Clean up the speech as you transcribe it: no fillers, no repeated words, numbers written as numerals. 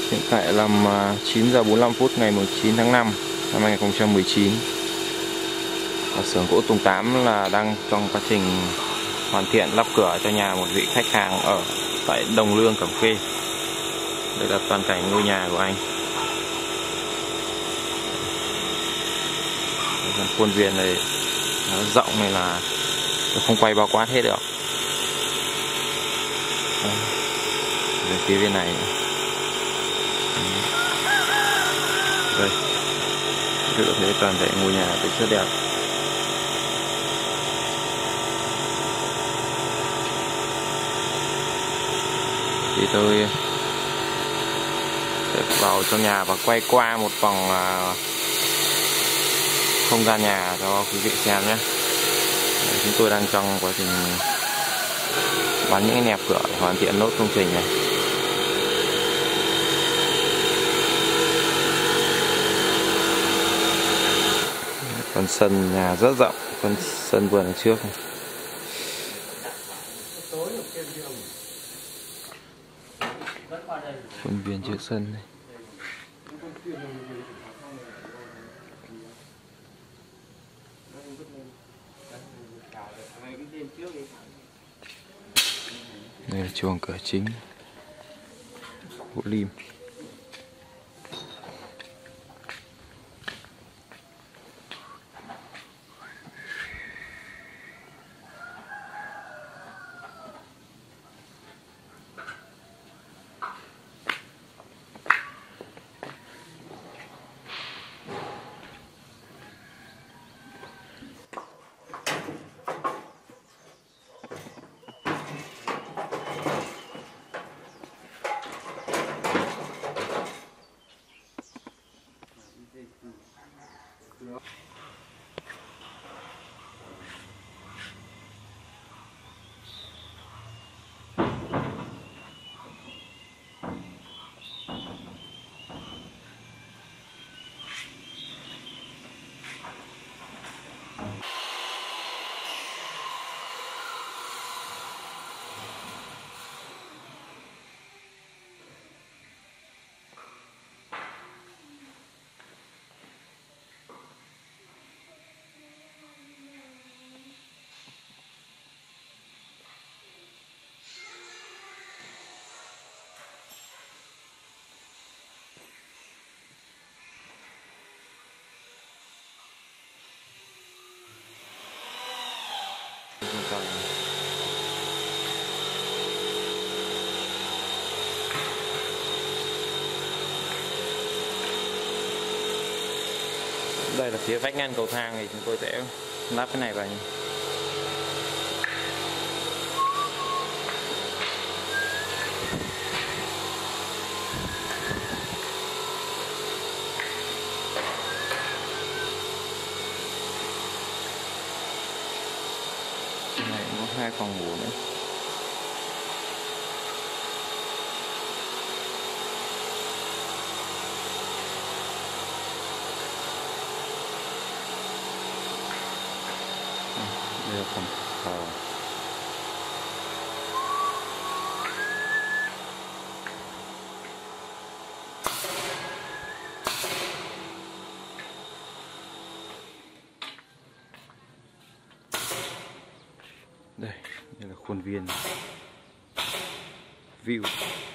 Hiện tại là 9 giờ 45 phút ngày 9 tháng 5 năm 2019. Ở xưởng gỗ Tùng 8 là đang trong quá trình hoàn thiện lắp cửa cho nhà một vị khách hàng ở tại Đồng Lương, Cẩm Khê. Đây là toàn cảnh ngôi nhà của anh. Phần khuôn viên này nó rộng này là không quay bao quát hết được. Về phía bên này đây, các bạn thấy toàn thể ngôi nhà rất đẹp. Thì tôi sẽ vào trong nhà và quay qua một vòng không gian nhà cho quý vị xem nhé. Chúng tôi đang trong quá trình bắn những cái nẹp cửa để hoàn thiện nốt công trình này. Phần sân nhà rất rộng, phần sân vườn ở trước này. Khuôn viên trước sân này. Đây là chuồng cửa chính gỗ lim. Đây là phía vách ngăn cầu thang thì chúng tôi sẽ lắp cái này vào nhé. Này có 2 phòng ngủ nữa. Đây là phòng thờ. Đây là khuôn viên view.